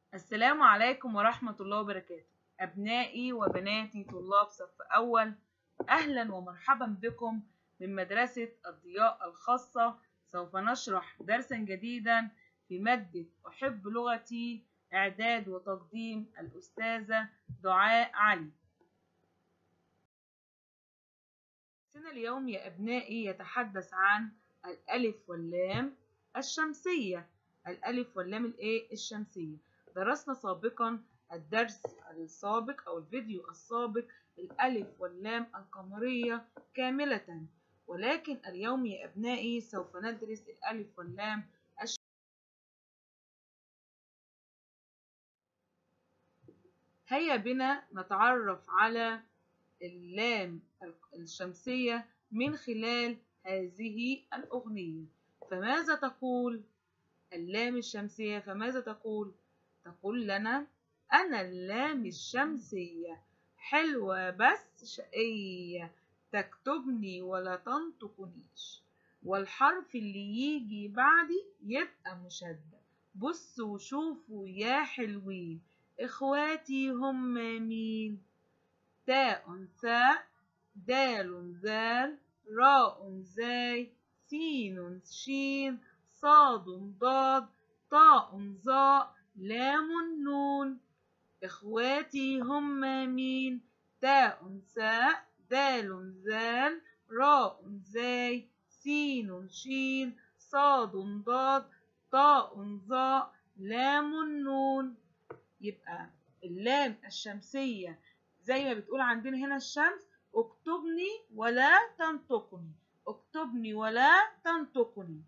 السلام عليكم ورحمة الله وبركاته. أبنائي وبناتي طلاب صف أول، أهلا ومرحبا بكم من مدرسة الضياء الخاصة. سوف نشرح درسا جديدا في مادة أحب لغتي، إعداد وتقديم الأستاذة دعاء علي. درسنا اليوم يا أبنائي يتحدث عن الألف واللام الشمسية. الألف واللام الشمسية. درسنا سابقا الدرس السابق أو الفيديو السابق الألف واللام القمرية كاملة، ولكن اليوم يا أبنائي سوف ندرس الألف واللام الشمسية. هيا بنا نتعرف على اللام الشمسية من خلال هذه الأغنية. فماذا تقول اللام الشمسية؟ فماذا تقول؟ تقول لنا: أنا اللام الشمسية، حلوة بس شقية، تكتبني ولا تنطقنيش، والحرف اللي يجي بعدي يبقى مشدد. بصوا وشوفوا يا حلوين، إخواتي هم مين؟ تاء ثاء، دال ذال، راء زاي، سين شين، صاد ضاد، طاء ظاء، لام نون. إخواتي هم مين؟ تاء ثاء، دال ذال، راء زاي، سين شين، صاد ضاد، طاء ظاء، لام نون. يبقى اللام الشمسية زي ما بتقول عندنا هنا الشمس: اكتبني ولا تنطقني، اكتبني ولا تنطقني.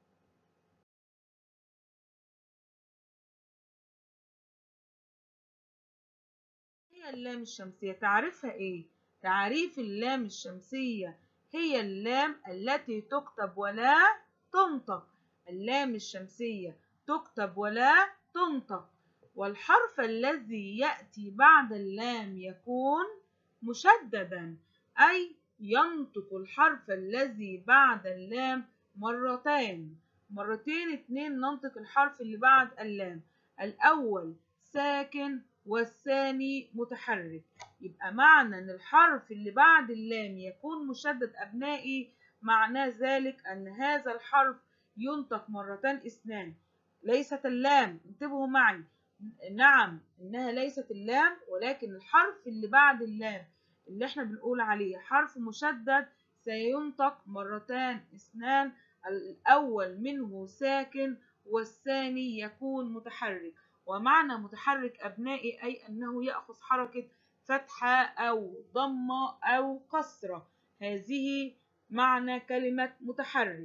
هي اللام الشمسية تعريفها ايه؟ تعريف اللام الشمسية: هي اللام التي تكتب ولا تنطق. اللام الشمسية تكتب ولا تنطق، والحرف الذي يأتي بعد اللام يكون مشددا، أي ينطق الحرف الذي بعد اللام مرتين. اتنين ننطق الحرف اللي بعد اللام، الأول ساكن والثاني متحرك. يبقى معنى ان الحرف اللي بعد اللام يكون مشدد أبنائي، معناه ذلك ان هذا الحرف ينطق مرتين اثنان. ليست اللام، انتبهوا معي، نعم انها ليست اللام، ولكن الحرف اللي بعد اللام اللي احنا بنقول عليه حرف مشدد سينطق مرتين اثنان، الاول منه ساكن والثاني يكون متحرك. ومعنى متحرك أبنائي أي أنه يأخذ حركة فتحة أو ضمة أو كسرة. هذه معنى كلمة متحرك.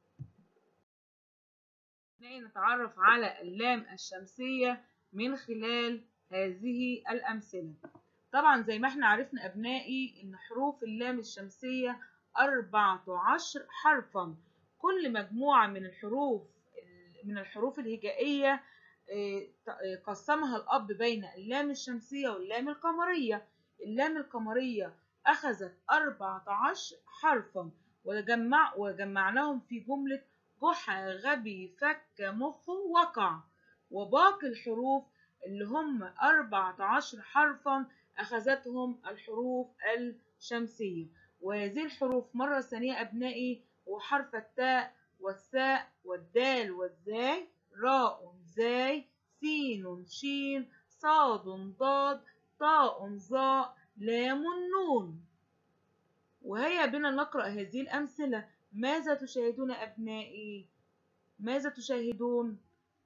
نتعرف على اللام الشمسية من خلال هذه الأمثلة. طبعا زي ما احنا عرفنا أبنائي إن حروف اللام الشمسية 14 حرفا. كل مجموعة من الحروف الهجائية قسمها الأب بين اللام الشمسية واللام القمرية. اللام القمرية أخذت 14 حرفا، وجمعناهم في جملة جحا غبي فك مخ وقع. وباقي الحروف اللي هم 14 حرفا أخذتهم الحروف الشمسية. وهذه الحروف مرة ثانية أبنائي هو حرف التاء والثاء والدال والزاي، راء زاي، سين شين، صاد ضاد، طاء ظاء، لام نون. وهيا بنا نقرأ هذه الأمثلة. ماذا تشاهدون أبنائي؟ ماذا تشاهدون؟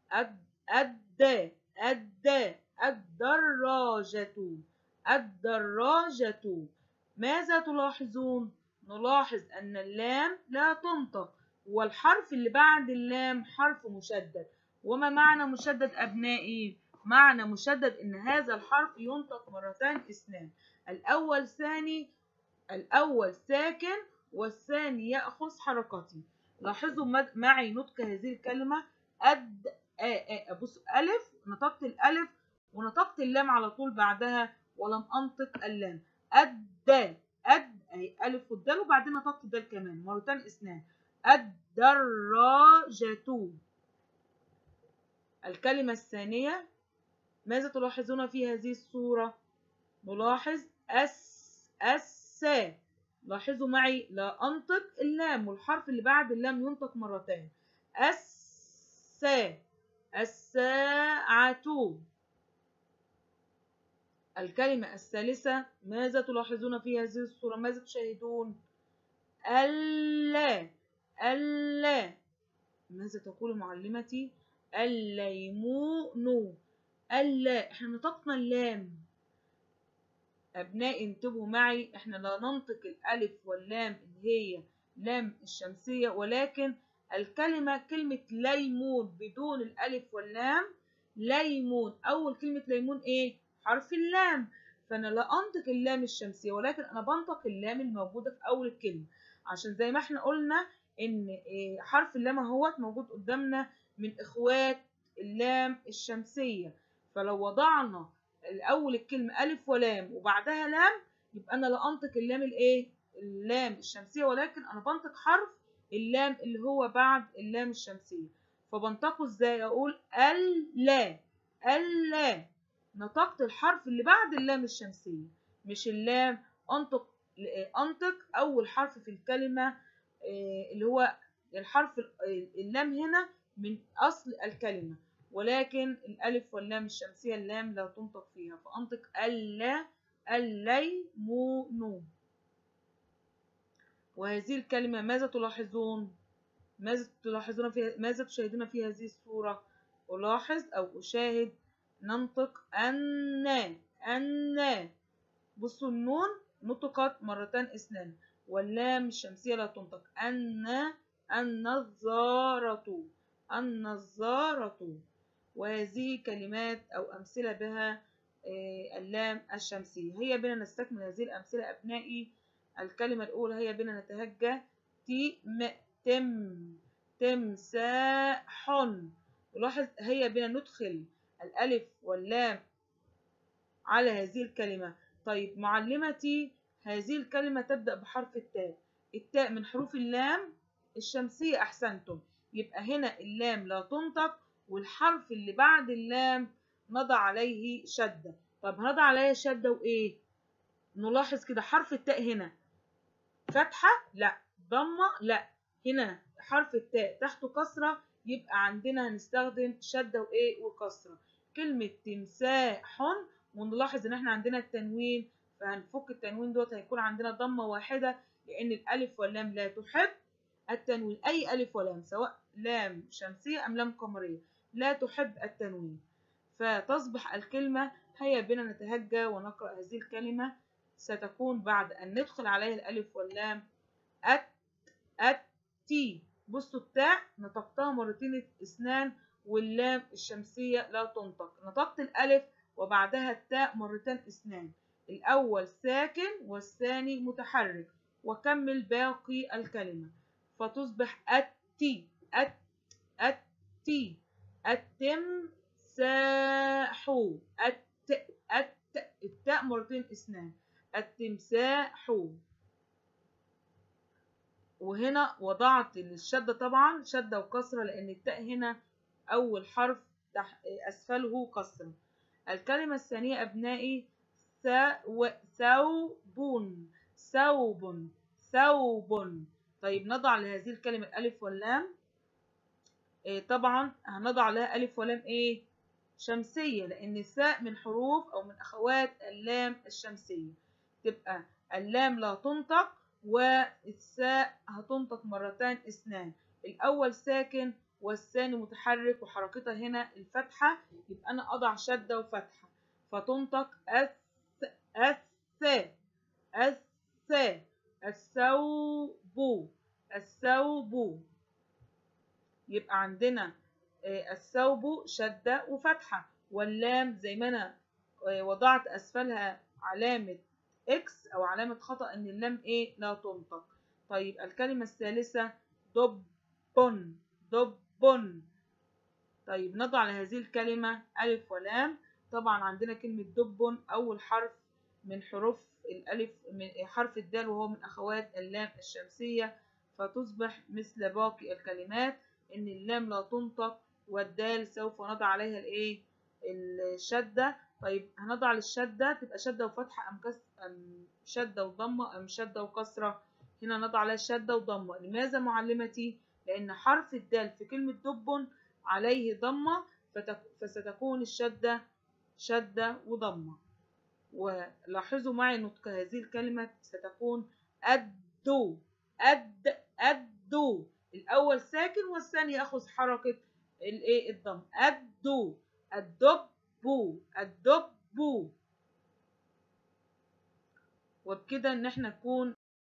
الدراجة. ماذا تلاحظون؟ نلاحظ أن اللام لا تنطق، والحرف اللي بعد اللام حرف مشدد. وما معنى مشدد أبنائي؟ معنى مشدد إن هذا الحرف ينطق مرتين اثنان، الأول ساكن والثاني يأخذ حركته. لاحظوا معي نطق هذه الكلمة: بص، ألف، نطقت الألف ونطقت اللام على طول بعدها ولم أنطق اللام. أهي ألف والدال وبعدين نطقت الدال كمان مرتين اثنان. الدراجة. الكلمة الثانية ماذا تلاحظون في هذه الصورة؟ نلاحظ السا. لاحظوا معي، لا أنطق اللام، والحرف اللي بعد اللام ينطق مرتين. السا، الساعة. الكلمة الثالثة، ماذا تلاحظون في هذه الصورة؟ ماذا تشاهدون؟ اللا. اللا. ماذا تقول معلمتي؟ الليمون. اللا. احنا نطقنا اللام. أبنائي انتبهوا معي، احنا لا ننطق الألف واللام اللي هي لام الشمسية، ولكن الكلمة كلمة ليمون بدون الألف واللام. ليمون. أول كلمة ليمون إيه؟ حرف اللام. فأنا لا أنطق اللام الشمسية، ولكن أنا بنطق اللام الموجودة في أول الكلمة، عشان زي ما احنا قلنا إن حرف اللام اهوت موجود قدامنا من إخوات اللام الشمسية. فلو وضعنا الأول الكلمة ألف ولام وبعدها لام، يبقى أنا لا أنطق اللام الإيه؟ اللام الشمسية، ولكن أنا بنطق حرف اللام اللي هو بعد اللام الشمسية. فبنطقه إزاي؟ أقول اللا. اللا. نطقت الحرف اللي بعد اللام الشمسية مش اللام. أنطق أول حرف في الكلمة اللي هو الحرف اللام هنا من أصل الكلمة، ولكن الألف واللام الشمسية اللام لا تنطق فيها، فأنطق اللا. الليمون. وهذه الكلمة ماذا تلاحظون؟ ماذا تشاهدون في هذه الصورة؟ ألاحظ أو أشاهد ننطق أن. بصوا النون نطقت مرتين اثنان، واللام الشمسية لا تنطق. النظارة. النظارة. وهذه كلمات أو أمثلة بها اللام الشمسية. هيا بنا نستكمل هذه الأمثلة أبنائي. الكلمة الأولى، هيا بنا نتهجى. تمساح. نلاحظ، هيا بنا ندخل الألف واللام على هذه الكلمة. طيب معلمتي، هذه الكلمة تبدأ بحرف التاء. التاء من حروف اللام الشمسية. أحسنتم. يبقى هنا اللام لا تنطق، والحرف اللي بعد اللام نضع عليه شدة. طب هنضع عليه شدة وإيه؟ نلاحظ كده حرف التاء هنا فتحة؟ لا. ضمة؟ لا. هنا حرف التاء تحته كسرة، يبقى عندنا هنستخدم شدة وإيه؟ وكسرة. كلمة تمساح، ونلاحظ إن احنا عندنا التنوين، فهنفك التنوين دوت، هيكون عندنا ضمة واحدة، لأن الألف واللام لا تحب التنوين. أي ألف ولام سواء لام شمسية أم لام قمرية لا تحب التنوين. فتصبح الكلمة، هيا بنا نتهجى ونقرأ هذه الكلمة. ستكون بعد أن ندخل عليها الألف واللام تي. بصوا التاء نطقتها مرتين اثنان، واللام الشمسية لا تنطق. نطقت الألف وبعدها التاء مرتين اثنان، الأول ساكن والثاني متحرك، وكمل باقي الكلمة فتصبح التي. التي. التمساح. التاء مرتين اثنان. التمساح. وهنا وضعت الشدة طبعا شدة وكسرة، لأن التاء هنا أول حرف أسفله كسرة. الكلمة الثانية أبنائي ثوب. ثوب. طيب نضع لهذه الكلمة الألف واللام. طبعا هنضع لها ألف ولام إيه؟ شمسية، لأن الثاء من حروف أو من أخوات اللام الشمسية. تبقى اللام لا تنطق، والثاء هتنطق مرتين اثنان، الأول ساكن والثاني متحرك، وحركتها هنا الفتحة، يبقى أنا أضع شدة وفتحة فتنطق الثوب. الثوب. يبقى عندنا الثوب شدة وفتحة، واللام زي ما أنا وضعت أسفلها علامة إكس أو علامة خطأ إن اللام إيه؟ لا تنطق. طيب الكلمة الثالثة دب. طيب نضع لهذه الكلمة ألف ولام. طبعا عندنا كلمة دب أول حرف من حروف الألف، من حرف الدال، وهو من أخوات اللام الشمسية، فتصبح مثل باقي الكلمات إن اللام لا تنطق، والدال سوف نضع عليها الإيه؟ الشدة. طيب هنضع للشدة تبقى شدة وفتحة أم شدة وضمة أم شدة وكسرة؟ هنا نضع لها شدة وضمة. لماذا معلمتي؟ لأن حرف الدال في كلمة دب عليه ضمة، فستكون الشدة شدة وضمة. ولاحظوا معي نطق هذه الكلمة ستكون أدو. أدو. الأول ساكن والثاني يأخذ حركة الضم. أدو. الدب. وبكده إن احنا نكون.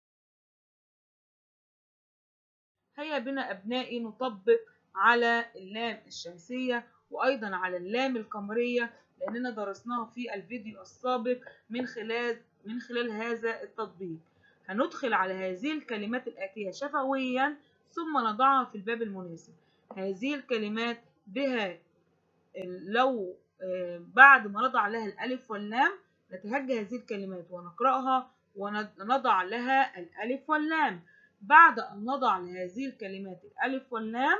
هيا بنا أبنائي نطبق على اللام الشمسية وأيضا على اللام القمرية، لأننا درسناها في الفيديو السابق. من خلال هذا التطبيق هندخل على هذه الكلمات الآتية شفويا ثم نضعها في الباب المناسب. هذه الكلمات بها لو بعد ما نضع لها الألف واللام نتهجى هذه الكلمات ونقرأها ونضع لها الألف واللام. بعد أن نضع لهذه الكلمات الألف واللام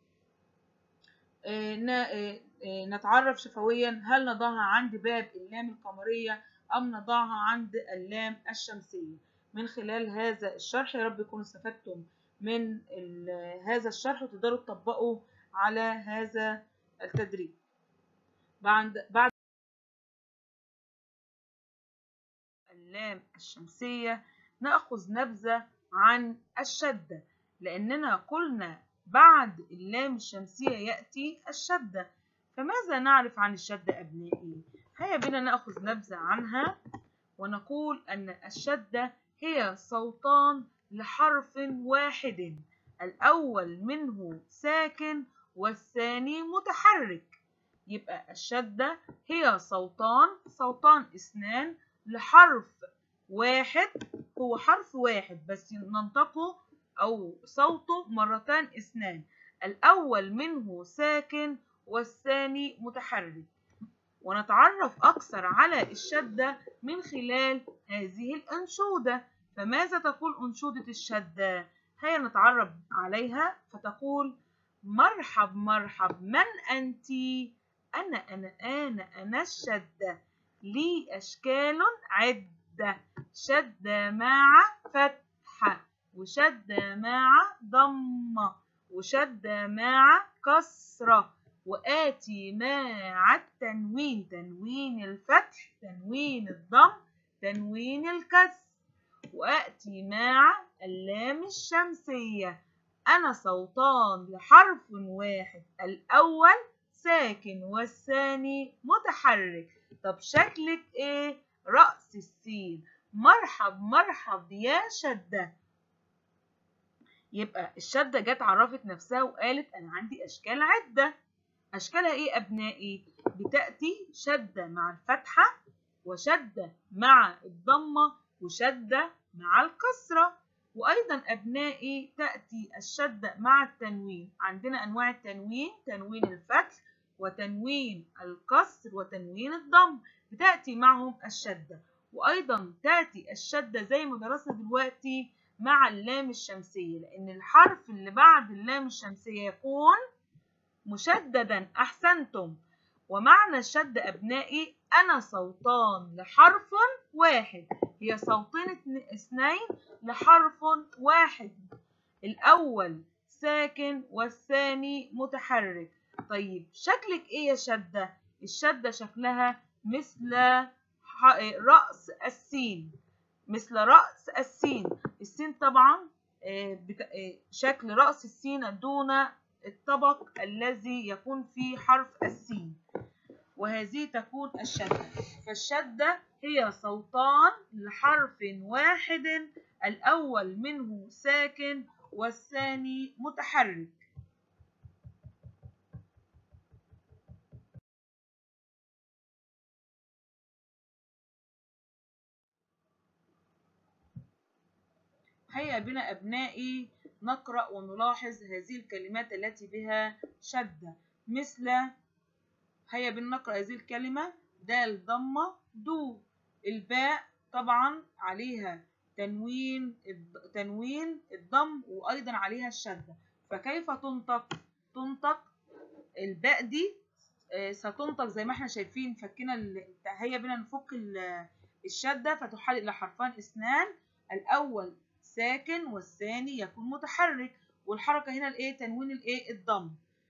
نتعرف شفويا هل نضعها عند باب اللام القمرية أم نضعها عند اللام الشمسية. من خلال هذا الشرح يا رب يكونوا استفدتم من هذا الشرح وتقدروا تطبقوا على هذا التدريب. بعد اللام الشمسية نأخذ نبذة عن الشدة، لأننا قلنا بعد اللام الشمسية يأتي الشدة. فماذا نعرف عن الشدة أبنائي؟ هيا بنا نأخذ نبذة عنها ونقول أن الشدة هي صوتان لحرف واحد، الأول منه ساكن والثاني متحرك. يبقى الشدة هي صوتان اثنان لحرف واحد، هو حرف واحد بس ننطقه أو صوته مرتان اثنان، الأول منه ساكن والثاني متحرك. ونتعرف أكثر على الشدة من خلال هذه الأنشودة. فماذا تقول أنشودة الشدة؟ هيا نتعرف عليها. فتقول: مرحب مرحب من أنتِ؟ أنا الشدة، لي أشكال عدة، شدة مع فتحة وشدة مع ضمة وشدة مع كسرة، وآتي مع التنوين، تنوين الفتح، تنوين الضم، تنوين الكسر، وآتي مع اللام الشمسية. أنا صوتان لحرف واحد، الأول ساكن والثاني متحرك. طب شكلك إيه؟ رأس السين. مرحب مرحب يا شدة. يبقى الشدة جت عرفت نفسها وقالت أنا عندي أشكال عدة. أشكالها إيه أبنائي؟ بتأتي شدة مع الفتحة وشدة مع الضمة وشدة مع الكسرة. وأيضا أبنائي تأتي الشدة مع التنوين. عندنا أنواع التنوين: تنوين الفتح وتنوين الكسر وتنوين الضم، بتأتي معهم الشدة. وأيضا تأتي الشدة زي ما درسنا دلوقتي مع اللام الشمسية، لأن الحرف اللي بعد اللام الشمسية يكون مشددا. أحسنتم. ومعنى الشدة أبنائي أنا صوتان لحرف واحد، هي صوتين اثنين لحرف واحد، الأول ساكن والثاني متحرك. طيب شكلك إيه يا شدة؟ الشدة شكلها مثل رأس السين، مثل رأس السين. السين طبعا شكل رأس السين دون الطبق الذي يكون فيه حرف السين، وهذه تكون الشدة. فالشدة هي صوتان لحرف واحد، الأول منه ساكن والثاني متحرك. هيا بنا أبنائي نقرأ ونلاحظ هذه الكلمات التي بها شدة. مثل هيا بنا نقرأ هذه الكلمة: دال ضمة دو. الباء طبعا عليها تنوين الضم وأيضا عليها الشدة. فكيف تنطق؟ تنطق الباء دي ستنطق زي ما احنا شايفين. فكنا هيا بنا نفك الشدة فتحل إلى حرفان اثنان، الأول ساكن والثاني يكون متحرك، والحركة هنا الايه تنوين الايه الضم،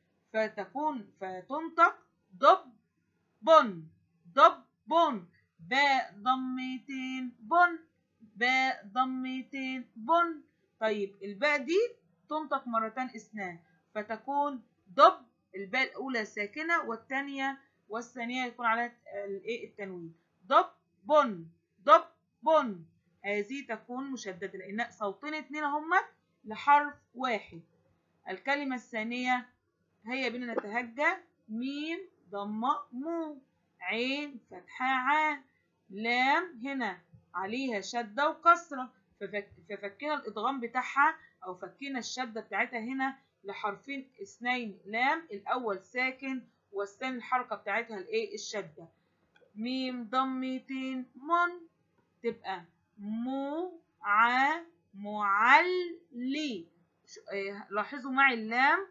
فتنطق ضب بن ضب بن، باء ضمتين بن باء ضمتين بن. طيب الباء دي تنطق مرتين اثنان فتكون ضب، الباء الأولى ساكنة والثانية يكون عليها الايه التنوين، ضب بن ضب بن. هذه تكون مشددة لأن صوتين اتنين هما لحرف واحد. الكلمة الثانية هيا بنا نتهجى، ميم ضمة مو، عين فتحة ع، لام هنا عليها شدة وكسرة، ففكينا الإدغام بتاعها أو فكينا الشدة بتاعتها هنا لحرفين اثنين لام، الأول ساكن والثاني الحركة بتاعتها الايه الشدة. ميم ضمتين من تبقى مو ع معلي. لاحظوا معي اللام،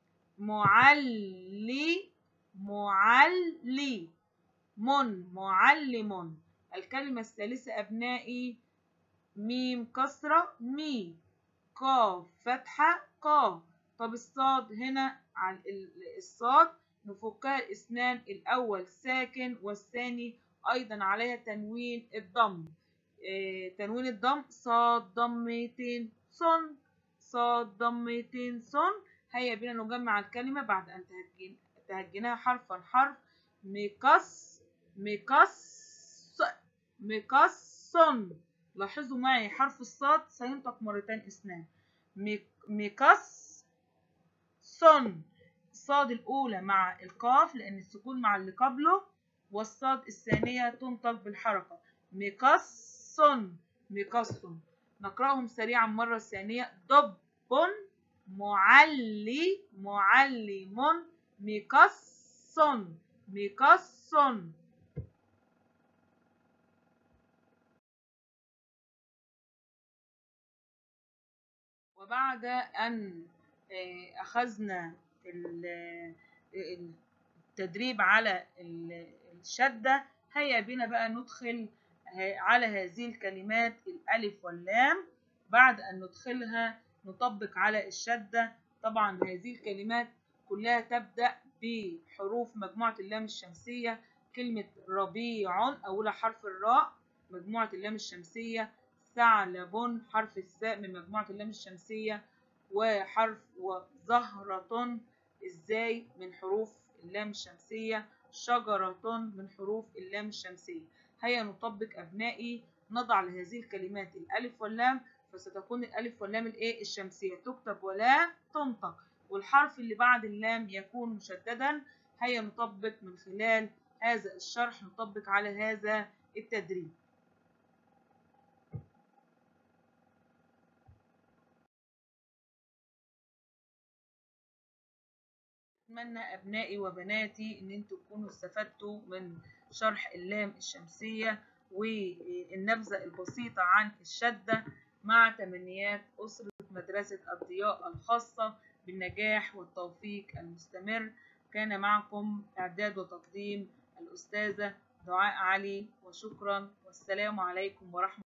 معلي معلي من معلم. الكلمة الثالثة أبنائي، ميم كسرة مي، قاف فتحة قا. طب الصاد هنا على الصاد نفكها الاسنان، الأول ساكن والثاني أيضا عليها تنوين الضم. تنوين الضم، صاد ضمتين صن صاد ضمتين صن. هيا بنا نجمع الكلمة بعد أن تهجناها حرفا حرف. مكس مكس مكسن. لاحظوا معي حرف الصاد سينطق مرتين اثنان، مكس صن. الصاد الأولى مع القاف لأن السكون مع اللي قبله، والصاد الثانية تنطق بالحركة، مكسن مكسن. نقرأهم سريعا مرة ثانية، ضب معلي معلم مكسن مكسن. وبعد أن أخذنا التدريب على الشدة، هيا بنا بقى ندخل على هذه الكلمات الألف واللام. بعد أن ندخلها نطبق على الشدة. طبعا هذه الكلمات كلها تبدأ بحروف مجموعة اللام الشمسية. كلمة ربيع أولها حرف الراء مجموعة اللام الشمسية، ثعلب حرف الثاء من مجموعة اللام الشمسية، وزهرة ازاي من حروف اللام الشمسية، شجرة من حروف اللام الشمسية. هيا نطبق أبنائي، نضع لهذه الكلمات الألف واللام، فستكون الألف واللام الايه الشمسية تكتب ولا تنطق، والحرف اللي بعد اللام يكون مشددا. هيا نطبق من خلال هذا الشرح، نطبق على هذا التدريب. أتمنى أبنائي وبناتي إن انتوا تكونوا استفدتوا من شرح اللام الشمسية والنبذة البسيطة عن الشدة، مع تمنيات أسرة مدرسة الضياء الخاصة بالنجاح والتوفيق المستمر. كان معكم إعداد وتقديم الأستاذة دعاء علي، وشكرا والسلام عليكم ورحمة الله.